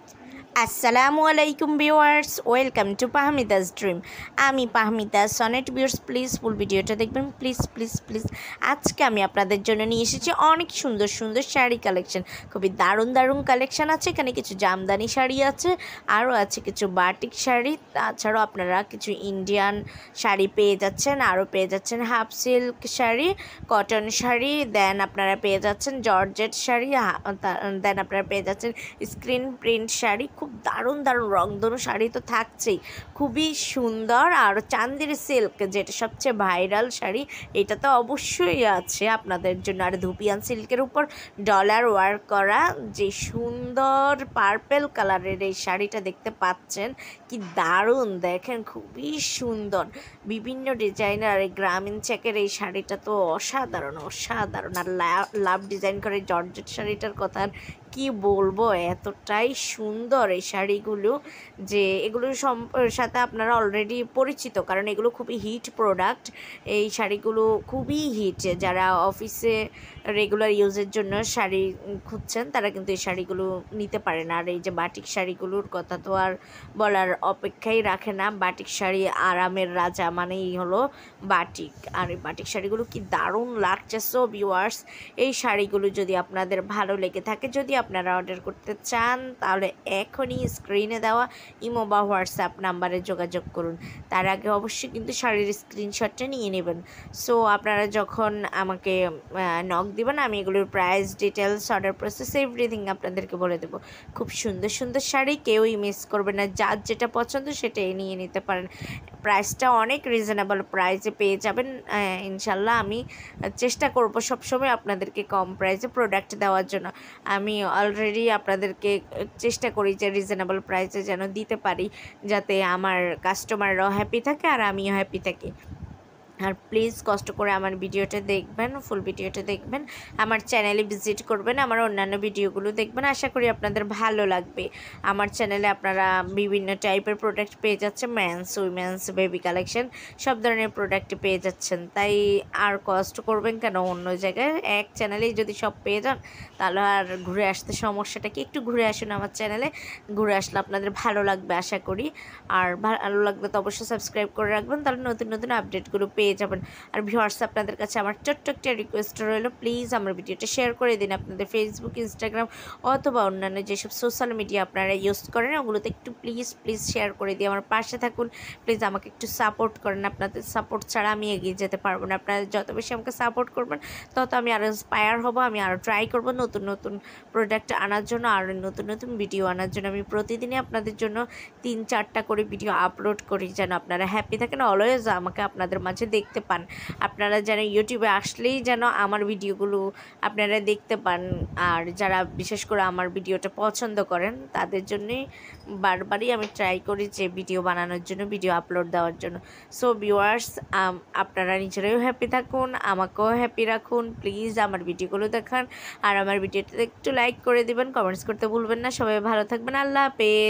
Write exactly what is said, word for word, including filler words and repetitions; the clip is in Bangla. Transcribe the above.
আসসালামু আলাইকুম viewers, welcome to Pahmida's dream. আমি Pahmida Sonet. Viewers please full ভিডিওটা দেখবেন, প্লিজ প্লিজ প্লিজ। আজকে আমি আপনাদের জন্য নিয়ে এসেছি অনেক সুন্দর সুন্দর শাড়ি কালেকশন। খুবই দারুণ দারুণ কালেকশন আছে এখানে। কিছু জামদানি শাড়ি আছে, আরও আছে কিছু বাটিক শাড়ি। তাছাড়াও আপনারা কিছু ইন্ডিয়ান শাড়ি পেয়ে যাচ্ছেন, আরও পেয়ে যাচ্ছেন half silk sari, cotton sari, then আপনারা পেয়ে যাচ্ছেন জর্জেট শাড়ি, দেন আপনারা পেয়ে যাচ্ছেন স্ক্রিন প্রিন্ট শাড়ি। খুব দারুণ দারুণ রংধনু শাড়ি তো থাকছেই, খুবই সুন্দর। আর চান্দির সিল্ক, যেটা সবচেয়ে ভাইরাল শাড়ি, এটা তো অবশ্যই আছে আপনাদের জন্য। আর ধুপিয়ান সিল্কের উপর ডলার ওয়ার্ক করা যে সুন্দর পার্পেল কালারের এই শাড়িটা দেখতে পাচ্ছেন, কি দারুণ দেখেন, খুবই সুন্দর। বিভিন্ন ডিজাইনার এই গ্রামীণ চেকের এই শাড়িটা তো অসাধারণ অসাধারণ। আর লাভ ডিজাইন করে জর্জেট শাড়িটার কথা কি বলবো, এতটাই সুন্দর এই শাড়িগুলো যে এগুলোর সাথে আপনারা অলরেডি পরিচিত, কারণ এগুলো খুবই হিট প্রোডাক্ট। এই শাড়িগুলো খুবই হিট। যারা অফিসে রেগুলার ইউজের জন্য শাড়ি খুঁজছেন তারা কিন্তু এই শাড়িগুলো নিতে পারেন। আর এই যে বাটিক শাড়িগুলোর কথা তো আর বলার অপেক্ষাই রাখে না। বাটিক শাড়ি আরামের রাজা মানেই হলো বাটিক। আর এই বাটিক শাড়িগুলো কি দারুণ লাগছে। সো ভিউয়ার্স, এই শাড়িগুলো যদি আপনাদের ভালো লেগে থাকে, যদি আপনারা অর্ডার করতে চান, তাহলে এখনই স্ক্রিনে দেওয়া ইমো বা হোয়াটসঅ্যাপ নাম্বারে যোগাযোগ করুন। তার আগে অবশ্যই কিন্তু শাড়ির স্ক্রিনশটটা নিয়ে নেবেন। সো আপনারা যখন আমাকে নক দিবেন, আমি এগুলোর price, details, order process everything আপনাদেরকে বলে দেবো। খুব সুন্দর সুন্দর শাড়ি, কেউই মিস করবে না। যার যেটা পছন্দ সেটাই নিয়ে নিতে পারেন। প্রাইসটা অনেক রিজনেবল প্রাইসে পেয়ে যাবেন ইনশাল্লাহ। আমি চেষ্টা করব সবসময় আপনাদেরকে কম প্রাইসে প্রোডাক্ট দেওয়ার জন্য। আমি অলরেডি আপনাদেরকে চেষ্টা করি যে রিজনেবল প্রাইসে যেন দিতে পারি, যাতে আমার কাস্টমাররাও হ্যাপি থাকে আর আমিও হ্যাপি থাকি। আর প্লিজ কষ্ট করে আমার ভিডিওটা দেখবেন, ফুল ভিডিওটা দেখবেন, আমার চ্যানেলে ভিজিট করবেন, আমার অন্যান্য ভিডিওগুলো দেখবেন। আশা করি আপনাদের ভালো লাগবে। আমার চ্যানেলে আপনারা বিভিন্ন টাইপের প্রোডাক্ট পেয়ে যাচ্ছেন, মেন্স, উইমেন্স, বেবি কালেকশন, সব ধরনের প্রোডাক্ট পেয়ে যাচ্ছেন। তাই আর কষ্ট করবেন কেন অন্য জায়গায়, এক চ্যানেলেই যদি সব পেয়ে যান তাহলে আর ঘুরে আসতে সমস্যাটা কি। একটু ঘুরে আসুন আমার চ্যানেলে, ঘুরে আসলে আপনাদের ভালো লাগবে আশা করি। আর ভালো লাগবে তো অবশ্যই সাবস্ক্রাইব করে রাখবেন, তাহলে নতুন নতুন আপডেটগুলো পেয়ে যাবেন। আর ভিউয়ার্স, আপনাদের কাছে আমার ছোট্ট একটা রিকোয়েস্ট রইল, প্লিজ আমার ভিডিওটা শেয়ার করে দিন আপনাদের ফেসবুক, ইনস্টাগ্রাম অথবা অন্যান্য যেসব সোশ্যাল মিডিয়া আপনারা ইউজ করেন ওগুলোতে একটু প্লিজ প্লিজ শেয়ার করে দিয়ে আমার পাশে থাকুন। প্লিজ আমাকে একটু সাপোর্ট করেন। আপনাদের সাপোর্ট ছাড়া আমি এগিয়ে যেতে পারবো না। আপনারা যত বেশি আমাকে সাপোর্ট করবেন তত আমি আরও ইন্সপায়ার হব, আমি আরও ট্রাই করব নতুন নতুন প্রোডাক্ট আনার জন্য, আর নতুন নতুন ভিডিও আনার জন্য। আমি প্রতিদিনই আপনাদের জন্য তিন চারটা করে ভিডিও আপলোড করি, যেন আপনারা হ্যাপি থাকেন, অলওয়েজ আমাকে আপনাদের মাঝে দেখতে পান। আপনারা যেন ইউটিউবে আসলেই যেন আমার ভিডিওগুলো আপনারা দেখতে পান। আর যারা বিশেষ করে আমার ভিডিওটা পছন্দ করেন তাদের জন্যই বারবারই আমি ট্রাই করি যে ভিডিও বানানোর জন্য, ভিডিও আপলোড দেওয়ার জন্য। সো ভিউয়ার্স, আপনারা নিজেরাও হ্যাপি থাকুন, আমাকেও হ্যাপি রাখুন। প্লিজ আমার ভিডিওগুলো দেখান আর আমার ভিডিওটা একটু লাইক করে দিবেন, কমেন্টস করতে ভুলবেন না। সবাই ভালো থাকবেন, আল্লাহ হাফেজ।